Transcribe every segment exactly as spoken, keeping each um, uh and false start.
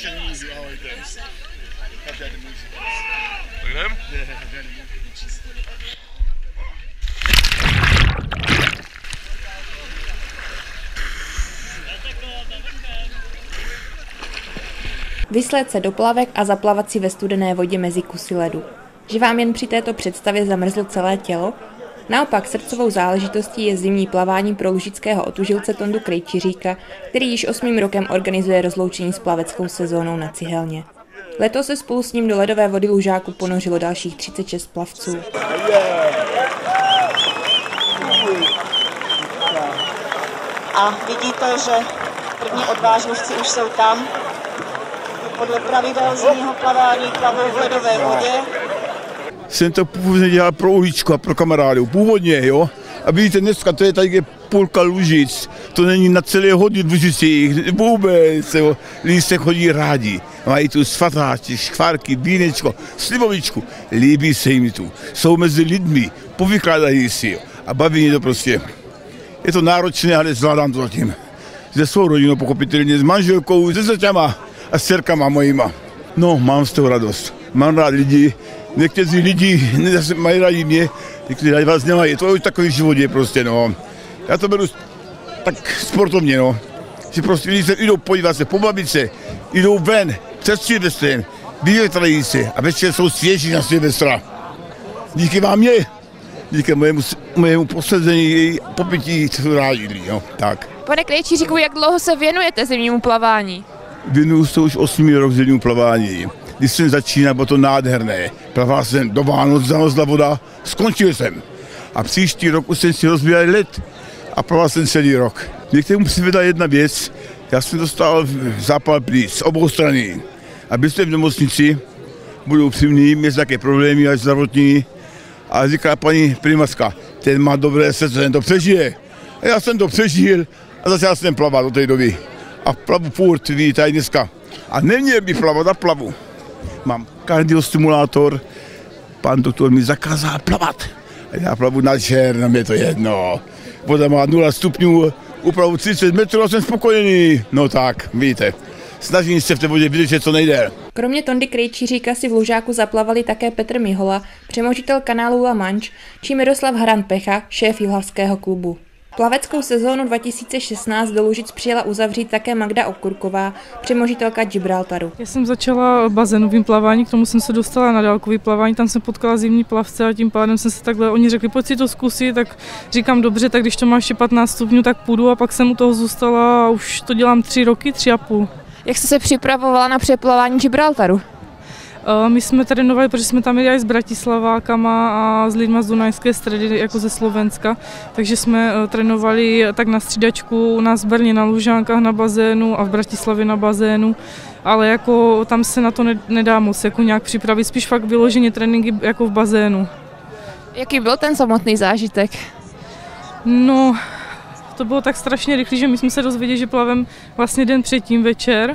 Vyslet se do plavek a zaplavat si ve studené vodě mezi kusy ledu. Že vám jen při této představě zamrzlo celé tělo? Naopak srdcovou záležitostí je zimní plavání pro lužického otužilce Tondu Krejčiříka, který již osmým rokem organizuje rozloučení s plaveckou sezónou na Cihelně. Letos se spolu s ním do ledové vody Lužáku ponořilo dalších třicet šest plavců. A vidíte, že první odvážlivci už jsou tam. Podle pravidel zimního plavání plavou v ledové vodě. Jsem to původně dělal pro uličku a pro kamarádu, původně, jo. A vidíte, dneska to je tady půlka Lužic, to není na celé hodně v Lužicích, vůbec, jo. Lidi se chodí rádi, mají tu svatáči, škvárky, vínečko, slivovičku, líbí se jim tu, jsou mezi lidmi, povykládají si, jo. A baví mě to prostě. Je to náročné, ale zvládám to zatím. Se svou rodinou, pochopitelně, s manželkou, se děťama a s dcerkama mojima. No, mám z toho radost. Mám rád lidi, někteří lidi mají rádi mě, někteří rádi vás nemají. To je už takový život je prostě, no. Já to beru tak sportovně, no. Že prostě lidi se jdou podívat se, pobavit se, jdou ven, před Silvestrem, vyvětrají se a večer jsou svěží na Silvestra. Díky vám je, díky mojemu, mojemu posezení a popití, co jsou rádi, no, tak. Pane Krejčiříku, jak dlouho se věnujete zimnímu plavání? Věnuju se už osmý rok zimnímu plavání. Když jsem začínal, bylo to nádherné. Plaval jsem do Vánoc, zamrzla voda, skončil jsem. A příští rok už jsem si rozbíjal led a plaval jsem celý rok. Mě k tomu přivedla jedna věc. Já jsem dostal zápal plic z obou strany. A byl jsem v nemocnici, budu upřímný, měl také problémy až zdravotní. A říká paní primářka, ten má dobré srdce, ten to přežije. A já jsem to přežil a začal jsem plavat do té doby. A plavu furt, vidíte, i dneska. A neměl bych plavat a plavu. Mám kardiostimulátor, pan doktor mi zakázal plavat. A já plavu na černo, mě to jedno. Voda má nula stupňů, upravu třicet metrů a jsem spokojený. No tak, vidíte, snažím se v té vodě vydržet, co nejde. Kromě Tondy Krejčiříka si v Lužáku zaplavali také Petr Mihola, přemožitel kanálu La Manche, či Miroslav Haran-Pecha, šéf jihlavského klubu. Plaveckou sezónu dva tisíce šestnáct do Lužic přijela uzavřít také Magda Okurková, přemožitelka Gibraltaru. Já jsem začala bazénovým plavání, k tomu jsem se dostala na dálkový plavání, tam jsem potkala zimní plavce a tím pádem jsem se takhle, oni řekli, pojď si to zkusit, tak říkám dobře, tak když to má ještě patnáct stupňů, tak půjdu a pak jsem u toho zůstala a už to dělám tři roky, tři a půl. Jak jste se připravovala na přeplavání Gibraltaru? My jsme trénovali, protože jsme tam jeli s Bratislavákama a s lidma z Dunajské Stredy, jako ze Slovenska, takže jsme trénovali tak na střídačku u nás v Brně na Lužánkách na bazénu a v Bratislavě na bazénu, ale jako tam se na to nedá moc jako nějak připravit, spíš fakt vyloženě tréninky jako v bazénu. Jaký byl ten samotný zážitek? No, to bylo tak strašně rychlé, že my jsme se dozvěděli, že plavem vlastně den předtím večer.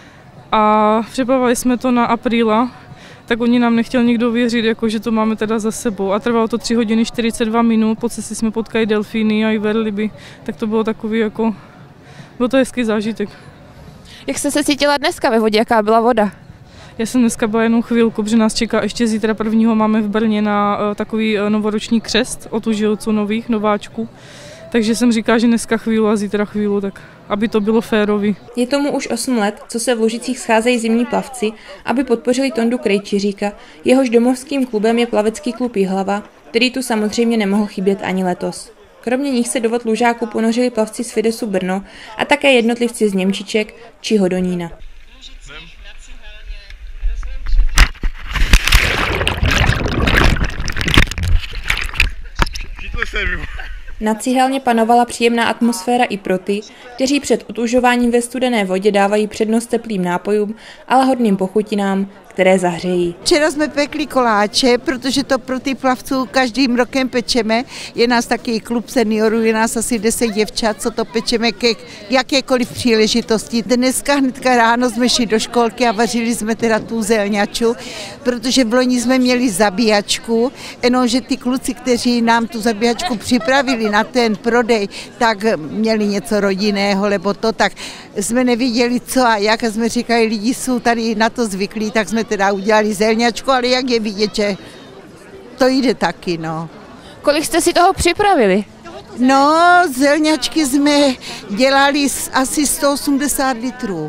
A přeplavali jsme to na apríla, tak oni nám nechtěl nikdo věřit, jako, že to máme teda za sebou. A trvalo to tři hodiny čtyřicet dva minut, po cestě jsme potkali delfíny a i velryby, tak to bylo takový jako, byl to hezký zážitek. Jak jste se cítila dneska ve vodě, jaká byla voda? Já jsem dneska byla jenom chvilku, protože nás čeká ještě zítra prvního máme v Brně na uh, takový uh, novoroční křest od užilců nových, nováčků. Takže jsem říkala, že dneska chvíli a zítra chvíli, tak aby to bylo férový. Je tomu už osm let, co se v Lužicích scházejí zimní plavci, aby podpořili Tondu Krejčiříka. Jehož domovským klubem je plavecký klub Jihlava, který tu samozřejmě nemohl chybět ani letos. Kromě nich se do vod Lužáku ponořili plavci z Fidesu Brno a také jednotlivci z Němčiček či Hodonína. Na Cihelně panovala příjemná atmosféra i pro ty, kteří před otužováním ve studené vodě dávají přednost teplým nápojům a lahodným pochutinám, které zahřejí. Včera jsme pekli koláče, protože to pro ty plavců každým rokem pečeme. Je nás taky klub seniorů, je nás asi deset děvčat, co to pečeme ke jakékoliv příležitosti. Dneska hnedka ráno jsme šli do školky a vařili jsme teda tu zelňaču, protože v loni jsme měli zabíjačku, jenomže ty kluci, kteří nám tu zabíjačku připravili na ten prodej, tak měli něco rodinného, nebo to, tak jsme nevěděli co a jak a jsme říkali, lidi jsou tady na to zvyklí, tak jsme teda udělali zelňačku, ale jak je vidět, že to jde taky, no. Kolik jste si toho připravili? No, zelňačky jsme dělali asi sto osmdesát litrů.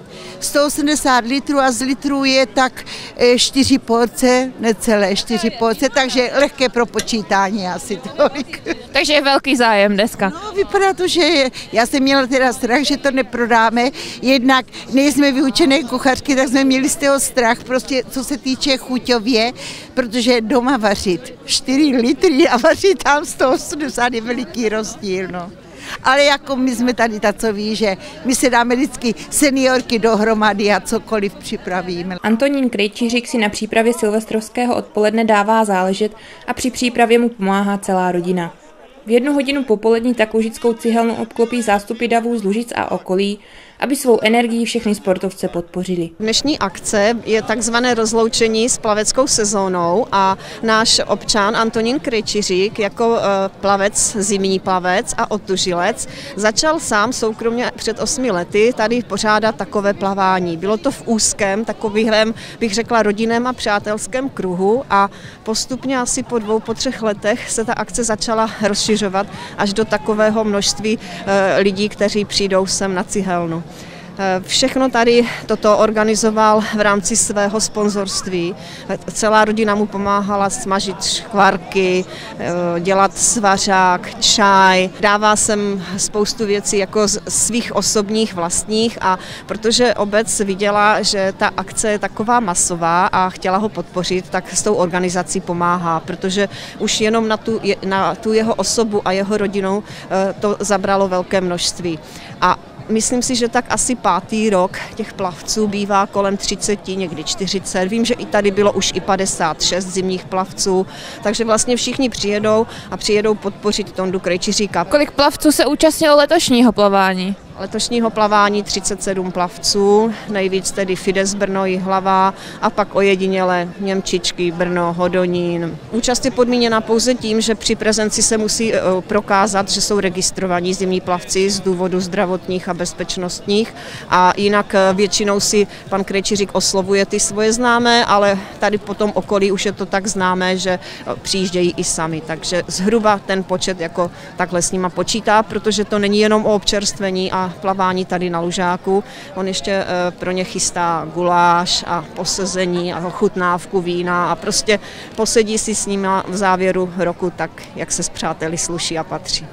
sto osmdesát litrů a z litrů je tak čtyři porce, necelé čtyři porce, takže lehké pro počítání asi tolik. Takže je velký zájem dneska. No, vypadá to, že já jsem měla teda strach, že to neprodáme, jednak nejsme vyučené kuchařky, tak jsme měli z toho strach, prostě co se týče chuťově, protože doma vařit čtyři litry a vařit tam sto osmdesát je veliký rozdíl, no. Ale jako my jsme tady takoví, že my se dáme vždycky seniorky dohromady a cokoliv připravíme. Antonín Krejčířik si na přípravě silvestrovského odpoledne dává záležet a při přípravě mu pomáhá celá rodina. V jednu hodinu popolední tak Lužickou cihelnu obklopí zástupy davů z Lužic a okolí, aby svou energií všechny sportovce podpořili. Dnešní akce je takzvané rozloučení s plaveckou sezónou a náš občan Antonín Krejčířik jako plavec, zimní plavec a otužilec začal sám soukromně před osmi lety tady pořádat takové plavání. Bylo to v úzkém, takovým, bych řekla, rodinném a přátelském kruhu a postupně asi po dvou, po třech letech se ta akce začala rozšiřovat až do takového množství lidí, kteří přijdou sem na cihelnu. Všechno tady toto organizoval v rámci svého sponzorství. Celá rodina mu pomáhala smažit škvarky, dělat svařák, čaj. Dává sem spoustu věcí jako z svých osobních vlastních a protože obec viděla, že ta akce je taková masová a chtěla ho podpořit, tak s tou organizací pomáhá, protože už jenom na tu, na tu jeho osobu a jeho rodinu to zabralo velké množství. A myslím si, že tak asi pátý rok těch plavců bývá kolem třicet, někdy čtyřicet. Vím, že i tady bylo už i padesát šest zimních plavců, takže vlastně všichni přijedou a přijedou podpořit Tondu Krejčíříka. Kolik plavců se účastnilo letošního plavání? Letošního plavání třicet sedm plavců, nejvíc tedy Fides Brno, Jihlava a pak ojediněle Němčičky, Brno, Hodonín. Účast je podmíněna pouze tím, že při prezenci se musí prokázat, že jsou registrovaní zimní plavci z důvodu zdravotních a bezpečnostních a jinak většinou si pan Krejčířik oslovuje ty svoje známé, ale tady po tom okolí už je to tak známé, že přijíždějí i sami, takže zhruba ten počet jako takhle s nima počítá, protože to není jenom o občerstvení a plavání tady na Lužáku. On ještě pro ně chystá guláš a posezení a ochutnávku vína a prostě posedí si s nimi v závěru roku tak, jak se s přáteli sluší a patří.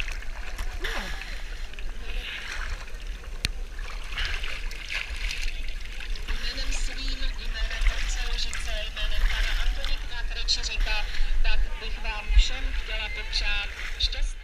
Jménem svým, jménem obce Lužice, jménem pana Antonína Krejčířika, tak bych vám všem chtěla popřát šťastný